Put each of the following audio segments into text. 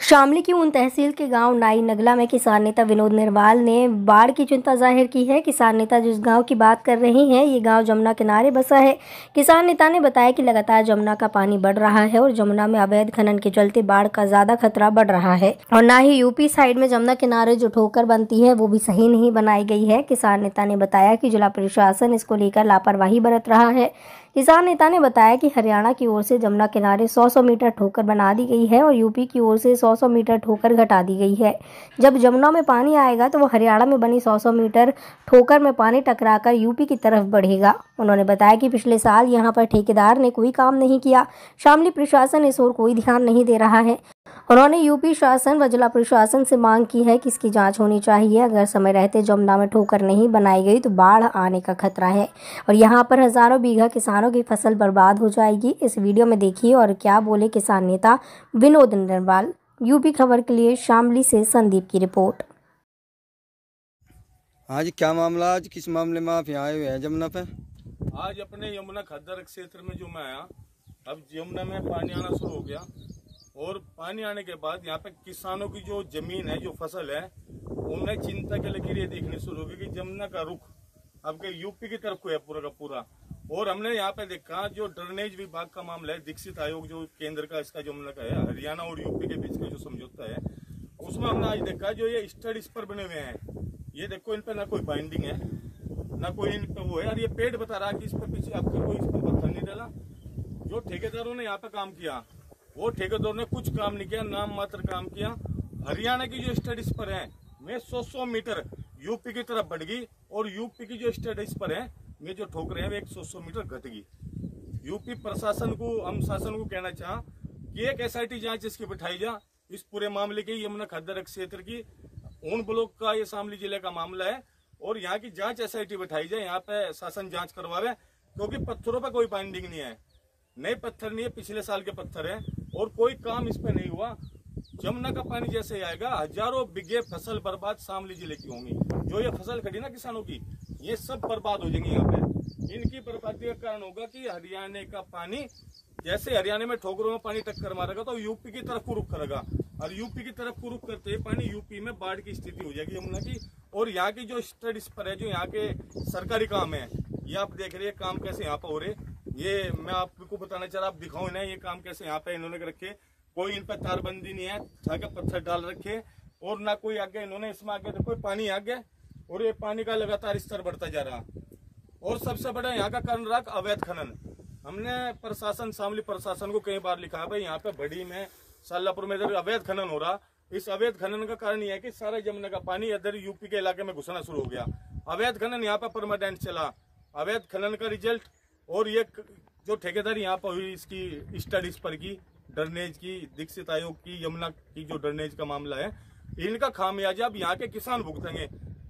शामली की उन तहसील के गांव नाई नगला में किसान नेता विनोद निर्वाल ने बाढ़ की चिंता जाहिर की है। किसान नेता जिस गांव की बात कर रहे हैं, ये गांव जमुना किनारे बसा है। किसान नेता ने बताया कि लगातार जमुना का पानी बढ़ रहा है और जमुना में अवैध खनन के चलते बाढ़ का ज्यादा खतरा बढ़ रहा है और न ही यूपी साइड में जमुना किनारे जो ठोकर बनती है वो भी सही नहीं बनाई गई है। किसान नेता ने बताया कि जिला प्रशासन इसको लेकर लापरवाही बरत रहा है। किसान नेता ने बताया कि हरियाणा की ओर से जमुना किनारे 100 मीटर ठोकर बना दी गई है और यूपी की ओर से 100 मीटर ठोकर घटा दी गई है। जब जमुना में पानी आएगा तो वो हरियाणा में बनी 100 मीटर ठोकर में पानी टकराकर यूपी की तरफ बढ़ेगा। उन्होंने बताया कि पिछले साल यहां पर ठेकेदार ने कोई काम नहीं किया। शामली प्रशासन इस ओर कोई ध्यान नहीं दे रहा है। उन्होंने यूपी शासन व जिला प्रशासन से मांग की है कि इसकी जांच होनी चाहिए। अगर समय रहते जमुना में ठोकर नहीं बनाई गई तो बाढ़ आने का खतरा है और यहाँ पर हजारों बीघा किसानों की फसल बर्बाद हो जाएगी। इस वीडियो में देखिए और क्या बोले किसान नेता विनोद निर्वाल। यूपी खबर के लिए शामली से संदीप की रिपोर्ट। आज क्या मामला, आज किस मामले में आप यहाँ आए हुए हैं जमुना पे? आज अपने यमुना खद्दर क्षेत्र में जो मैं आया, अब यमुना में पानी आना शुरू हो गया और पानी आने के बाद यहाँ पे किसानों की जो जमीन है, जो फसल है, उन्हें चिंता के लकीरें देखनी शुरू हो गई कि जमुना का रुख अब के यूपी की तरफ को है पूरा का पूरा। और हमने यहाँ पे देखा जो ड्रेनेज विभाग का मामला है, दीक्षित आयोग जो केंद्र का इसका जमुना का है, हरियाणा और यूपी के बीच का जो समझौता है, उसमें हमने आज देखा जो ये स्टडीज पर बने हुए हैं, ये देखो इन पे ना कोई बाइंडिंग है ना कोई इन पे वो है, और ये पेड़ बता रहा कि इस पे पीछे आपका कोई इस पे पत्थर नहीं डाला। जो ठेकेदारों ने यहाँ पे काम किया वो ठेकेदारों ने कुछ काम नहीं किया, नाम मात्र काम किया। हरियाणा की जो स्टडीज पर है में 100 मीटर यूपी की तरफ बढ़ गई और यूपी की जो स्टडीज पर है में जो ठोकरे हैं वो 100 मीटर घट गई। यूपी प्रशासन को, हम शासन को कहना चाह कि एक SIT जांच इसकी बिठाई जा इस पूरे मामले की। यमुना खद्दर क्षेत्र की ऊन ब्लॉक का ये शामली जिले का मामला है और यहाँ की जांच SIT बिठाई जाए, यहाँ पे शासन जांच करवावे, क्योंकि पत्थरों पर कोई बाइंडिंग नहीं है, नए पत्थर नहीं है, पिछले साल के पत्थर हैं और कोई काम इस पे नहीं हुआ। जमुना का पानी जैसे आएगा हजारों बीघे फसल बर्बाद शामली जिले की होंगी। जो ये फसल खड़ी ना किसानों की, ये सब बर्बाद हो जाएंगी। यहाँ पे इनकी बर्बादी का कारण होगा कि हरियाणा का पानी, जैसे हरियाणा में ठोकरों में पानी टक्कर मारेगा तो यूपी की तरफ को रुख करेगा और यूपी की तरफ को रुख करते पानी यूपी में बाढ़ की स्थिति हो जाएगी यमुना की। और यहाँ की जो स्टडीज पर है, जो यहाँ के सरकारी काम है, ये आप देख रहे हैं काम कैसे यहाँ पे हो रहे। ये मैं आपको बताना चाह रहा, आप दिखाओ ना ये काम कैसे यहाँ पे इन्होंने रखे। कोई इन पर तारबंदी नहीं है, आगे पत्थर डाल रखे और ना कोई आगे इन्होंने इसमें आगे देखो पानी आ गया और ये पानी का लगातार स्तर बढ़ता जा रहा। और सबसे बड़ा यहाँ का कारण रहा अवैध खनन। हमने प्रशासन, शामली प्रशासन को कई बार लिखा भाई यहाँ पे बड़ी में सालापुर में इधर अवैध खनन हो रहा। इस अवैध खनन का कारण यह है कि सारा जमुना का पानी इधर यूपी के इलाके में घुसना शुरू हो गया। अवैध खनन यहाँ पे परमानेंट चला, अवैध खनन का रिजल्ट। और ये जो ठेकेदार यहाँ पर हुई इसकी स्टडीज पर की, ड्रेनेज की, दीक्षित आयोग की, यमुना की जो ड्रेनेज का मामला है, इनका खामियाजा अब यहाँ के किसान भुगतेंगे।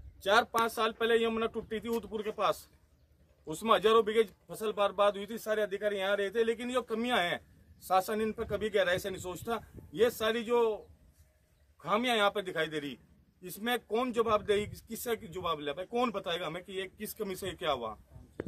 4-5 साल पहले यमुना टूटी थी उदयपुर के पास, उसमें हजारों बीघे फसल बर्बाद हुई थी। सारे अधिकारी यहाँ रहे थे, लेकिन जो कमियां हैं शासन इन पर कभी गहराई से नहीं सोचता। ये सारी जो खामियां यहाँ पे दिखाई दे रही, इसमें कौन जवाब देगी, किससे जवाब ले भाई, कौन बताएगा हमें कि ये किस कमी से क्या हुआ।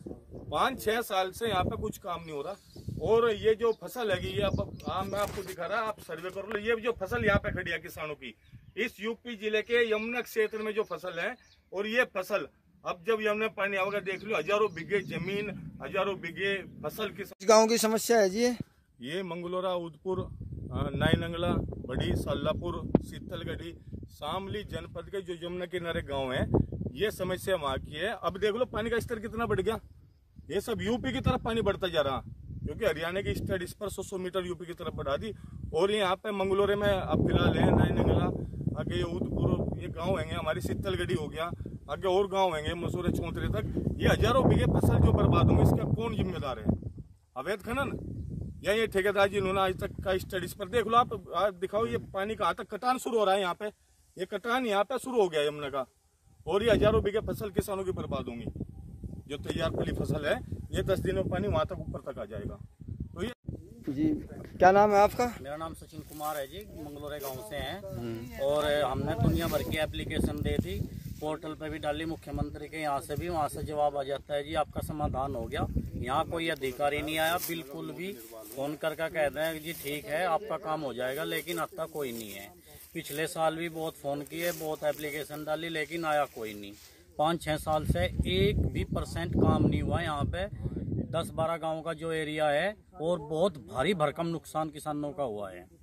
5-6 साल से यहाँ पे कुछ काम नहीं हो रहा। और ये जो फसल है ये अब मैं आपको दिखा रहा, आप सर्वे कर लो। ये जो फसल यहाँ पे खड़ी है किसानों की, इस यूपी जिले के यमुना क्षेत्र में जो फसल है, और ये फसल अब जब यमुना पानी आएगा देख लो, हजारों बीघे जमीन, हजारों बीघे फसल की। गाँव की समस्या है जी ये मंगलोरा, उदयपुर, नाई नंगला, बड़ी, सालापुर, शीतलगढ़ी, शामली जनपद के जो यमुना किनारे गांव है, ये समस्या वहां की है। अब देख लो पानी का स्तर कितना बढ़ गया। ये सब यूपी की तरफ पानी बढ़ता जा रहा, क्योंकि हरियाणा की स्टडीज पर 100 मीटर यूपी की तरफ बढ़ा दी। और यहाँ पे मंगलोरे में अब फिलहाल है, नाई नंगला, आगे ये उदयपुर, ये गाँव है, हमारी शीतलगढ़ी हो गया, आगे और गाँव है मसूरे, चौंतरे तक। ये हजारों बीघे फसल जो बर्बाद होंगे, इसका कौन जिम्मेदार है? अवैध खनन या ये ठेकेदार जी? इन्होंने आज तक का स्टडीज पर देख लो, आप दिखाओ ये पानी कहाँ तक कटान शुरू हो रहा है। यहाँ पे ये कटान यहाँ पे शुरू हो गया यमुना का, और ये हजारों बीघे फसल किसानों की बर्बाद होंगी। जो तैयार पली फसल है, ये 10 दिनों में पानी वहां तक ऊपर तक आ जाएगा। तो ये जी, क्या नाम है आपका? मेरा नाम सचिन कुमार है जी, मंगलोरे गांव से हैं। और हमने दुनिया भर की एप्लीकेशन दी थी, पोर्टल पे भी डाली, मुख्यमंत्री के यहाँ से भी, वहाँ से जवाब आ जाता है जी आपका समाधान हो गया। यहाँ कोई अधिकारी नहीं आया बिल्कुल भी। फोन करके कहते हैं कि जी ठीक है आपका काम हो जाएगा, लेकिन अब तक कोई नहीं है। पिछले साल भी बहुत फोन किए, बहुत एप्लीकेशन डाली, लेकिन आया कोई नहीं। 5-6 साल से 1% काम नहीं हुआ यहाँ पे। 10-12 गाँव का जो एरिया है और बहुत भारी भरकम नुकसान किसानों का हुआ है।